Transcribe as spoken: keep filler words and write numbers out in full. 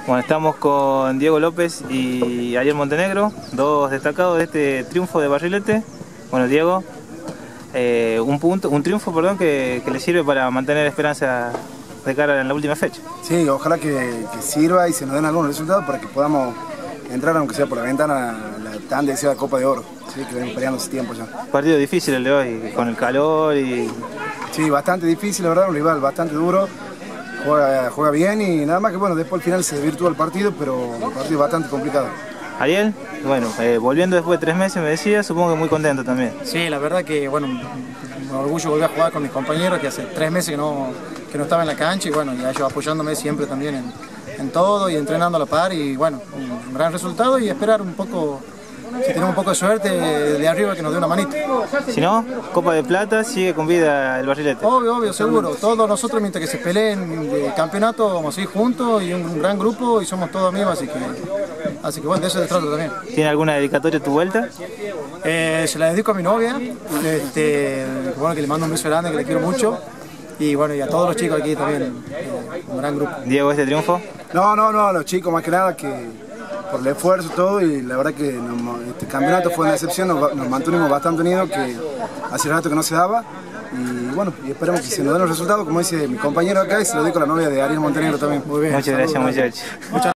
Bueno, estamos con Diego López y Ariel Montenegro, dos destacados de este triunfo de Barrilete. Bueno, Diego, eh, un punto, un triunfo, perdón, que, que le sirve para mantener esperanza de cara en la última fecha. Sí, ojalá que, que sirva y se nos den algunos resultados para que podamos entrar, aunque sea por la ventana, a la tan deseada Copa de Oro, ¿sí? Que venimos peleando hace tiempo ya. Partido difícil el de hoy, con el calor y... Sí, bastante difícil, la verdad, un rival bastante duro. Juega, juega bien y nada más que bueno, después al final se desvirtúa el partido, pero un partido bastante complicado. Ariel, bueno, eh, volviendo después de tres meses me decía, supongo que muy contento también. Sí, la verdad que bueno, un orgullo volver a jugar con mis compañeros que hace tres meses que no, que no estaba en la cancha y bueno, y ellos apoyándome siempre también en, en todo y entrenando a la par y bueno, un gran resultado y esperar un poco, si tenemos un poco de suerte, de arriba que nos dé una manita. Si no, Copa de Plata, sigue con vida el Barrilete. Obvio, obvio, seguro. Todos nosotros mientras que se peleen de campeonato vamos a ir juntos y un gran grupo y somos todos amigos, así que, así que bueno, de eso se trata también. ¿Tiene alguna dedicatoria a tu vuelta? Eh, se la dedico a mi novia, este, bueno, que le mando un beso grande, que le quiero mucho. Y bueno, y a todos los chicos aquí también, eh, un gran grupo. Diego, ¿este triunfo? No, no, no, a los chicos más que nada que por el esfuerzo y todo, y la verdad que nos, este campeonato fue una excepción, nos, nos mantuvimos bastante unidos, que hace rato que no se daba, y bueno, y esperamos que se nos den los resultados, como dice mi compañero acá, y se lo dedico a la novia de Ariel Montenegro también. Muy bien. Muchas gracias, muchachos.